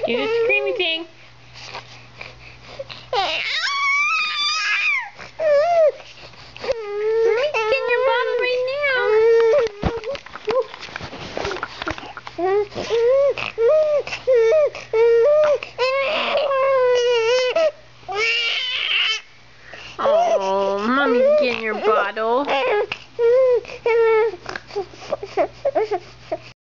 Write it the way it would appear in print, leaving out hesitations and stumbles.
Do the screamy thing. Mommy's getting your bottle right now. Oh, Mommy's getting your bottle.